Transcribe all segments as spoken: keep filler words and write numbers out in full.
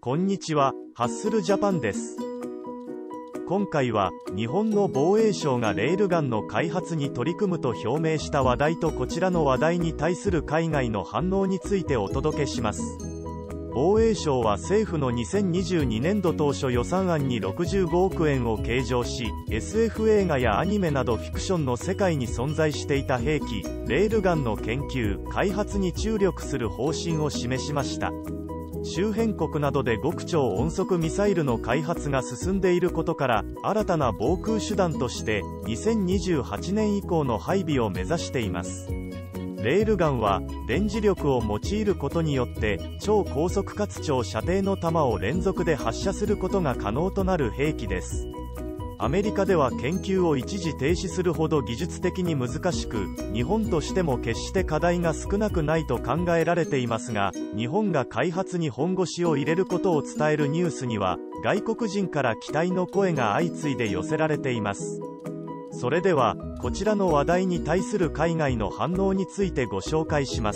こんにちは、ハッスルジャパンです。今回は、日本の防衛省がレールガンの開発に取り組むと表明した話題とこちらの話題に対する海外の反応についてお届けします。防衛省は政府のにせんにじゅうにねんど当初予算案にろくじゅうごおくえんを計上し、エスエフ 映画やアニメなどフィクションの世界に存在していた兵器、レールガンの研究・開発に注力する方針を示しました。周辺国などで極超音速ミサイルの開発が進んでいることから、新たな防空手段としてにせんにじゅうはちねん以降の配備を目指しています。レールガンは電磁力を用いることによって超高速かつ超射程の弾を連続で発射することが可能となる兵器です。アメリカでは研究を一時停止するほど技術的に難しく、日本としても決して課題が少なくないと考えられていますが、日本が開発に本腰を入れることを伝えるニュースには、外国人から期待の声が相次いで寄せられています。それでは、こちらの話題に対する海外の反応についてご紹介します。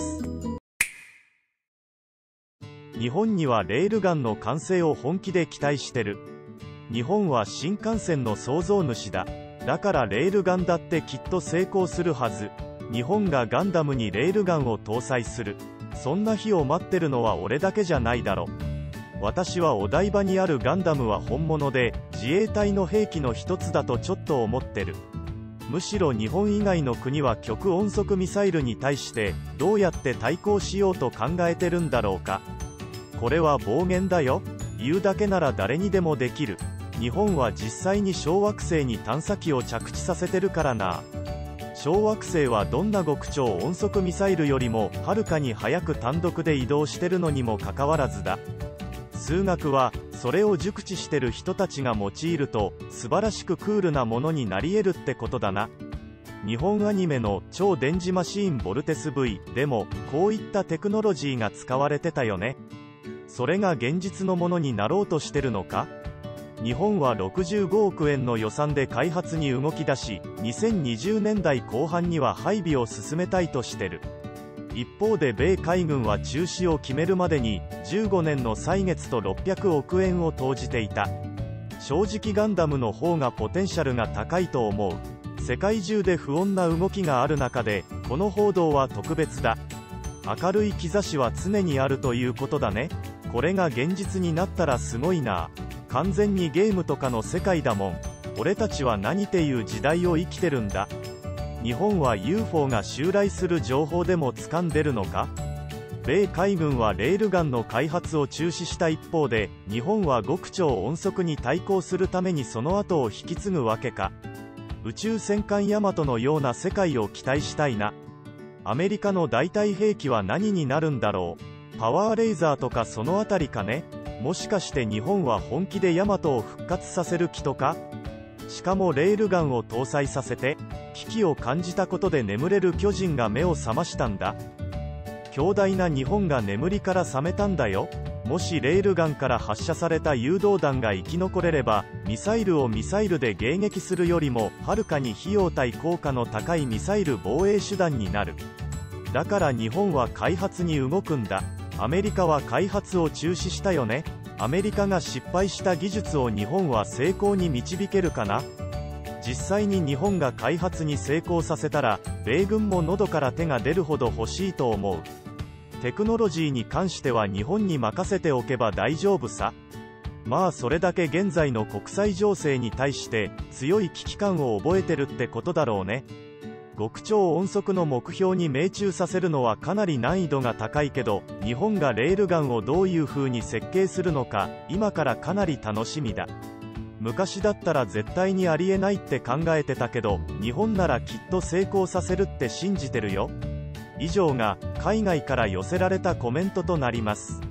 日本にはレールガンの完成を本気で期待してる。日本は新幹線の創造主だ。だからレールガンだってきっと成功するはず。日本がガンダムにレールガンを搭載する。そんな日を待ってるのは俺だけじゃないだろ。私はお台場にあるガンダムは本物で、自衛隊の兵器の一つだとちょっと思ってる。むしろ日本以外の国は極音速ミサイルに対してどうやって対抗しようと考えてるんだろうか。これは暴言だよ。言うだけなら誰にでもできる。日本は実際に小惑星に探査機を着地させてるからな。小惑星はどんな極超音速ミサイルよりもはるかに速く単独で移動してるのにもかかわらずだ。数学はそれを熟知してる人たちが用いると素晴らしくクールなものになり得るってことだな。日本アニメの超電磁マシーンボルテス V でもこういったテクノロジーが使われてたよね。それが現実のものになろうとしてるのか。日本はろくじゅうごおくえんの予算で開発に動き出し、にせんにじゅうねんだいこう半には配備を進めたいとしてる。一方で米海軍は中止を決めるまでにじゅうごねんの歳月とろっぴゃくおくえんを投じていた。正直ガンダムの方がポテンシャルが高いと思う。世界中で不穏な動きがある中で、この報道は特別だ。明るい兆しは常にあるということだね。これが現実になったらすごいな。完全にゲームとかの世界だもん。俺たちは何ていう時代を生きてるんだ。日本は ユーフォー が襲来する情報でも掴んでるのか。米海軍はレールガンの開発を中止した一方で、日本は極超音速に対抗するためにその後を引き継ぐわけか。宇宙戦艦ヤマトのような世界を期待したいな。アメリカの代替兵器は何になるんだろう。パワーレイザーとかそのあたりかね。もしかして日本は本気でヤマトを復活させる気とか。しかもレールガンを搭載させて、危機を感じたことで眠れる巨人が目を覚ましたんだ。強大な日本が眠りから覚めたんだよ。もしレールガンから発射された誘導弾が生き残れれば、ミサイルをミサイルで迎撃するよりもはるかに費用対効果の高いミサイル防衛手段になる。だから日本は開発に動くんだ。アメリカは開発を中止したよね。アメリカが失敗した技術を日本は成功に導けるかな。実際に日本が開発に成功させたら、米軍も喉から手が出るほど欲しいと思う。テクノロジーに関しては日本に任せておけば大丈夫さ。まあそれだけ現在の国際情勢に対して強い危機感を覚えてるってことだろうね。極超音速の目標に命中させるのはかなり難易度が高いけど、日本がレールガンをどういう風に設計するのか、今からかなり楽しみだ。昔だったら絶対にありえないって考えてたけど、日本ならきっと成功させるって信じてるよ。以上が海外から寄せられたコメントとなります。